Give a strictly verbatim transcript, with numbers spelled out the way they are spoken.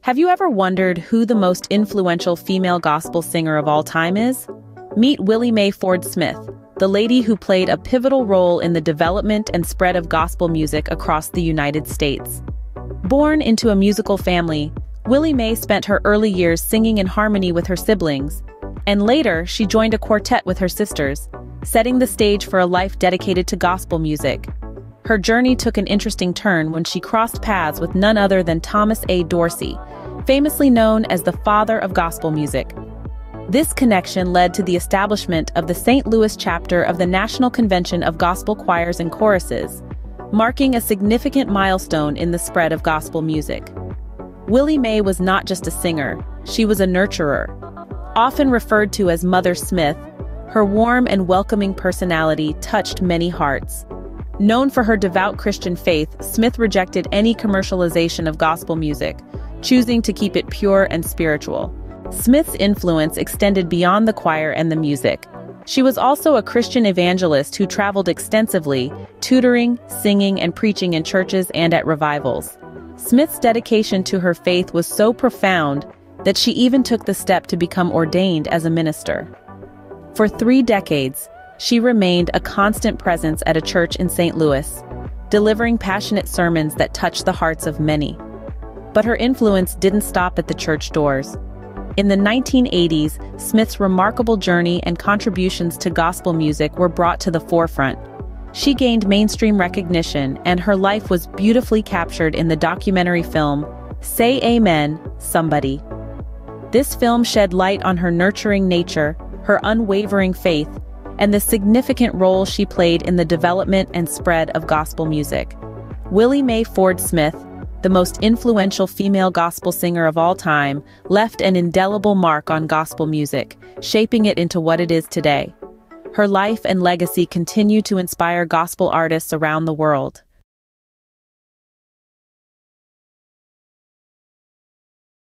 Have you ever wondered who the most influential female gospel singer of all time is? Meet Willie Mae Ford Smith, the lady who played a pivotal role in the development and spread of gospel music across the United States. Born into a musical family, Willie Mae spent her early years singing in harmony with her siblings, and later she joined a quartet with her sisters, setting the stage for a life dedicated to gospel music. Her journey took an interesting turn when she crossed paths with none other than Thomas A. Dorsey, famously known as the father of gospel music. This connection led to the establishment of the Saint Louis chapter of the National Convention of Gospel Choirs and Choruses, marking a significant milestone in the spread of gospel music. Willie Mae was not just a singer, she was a nurturer. Often referred to as Mother Smith, her warm and welcoming personality touched many hearts. Known for her devout Christian faith, Smith rejected any commercialization of gospel music, choosing to keep it pure and spiritual. Smith's influence extended beyond the choir and the music. She was also a Christian evangelist who traveled extensively, tutoring, singing, and preaching in churches and at revivals. Smith's dedication to her faith was so profound that she even took the step to become ordained as a minister. For three decades, she remained a constant presence at a church in Saint Louis, delivering passionate sermons that touched the hearts of many. But her influence didn't stop at the church doors. In the nineteen eighties, Smith's remarkable journey and contributions to gospel music were brought to the forefront. She gained mainstream recognition, and her life was beautifully captured in the documentary film, Say Amen, Somebody. This film shed light on her nurturing nature, her unwavering faith, and the significant role she played in the development and spread of gospel music. Willie Mae Ford Smith, the most influential female gospel singer of all time, left an indelible mark on gospel music, shaping it into what it is today. Her life and legacy continue to inspire gospel artists around the world.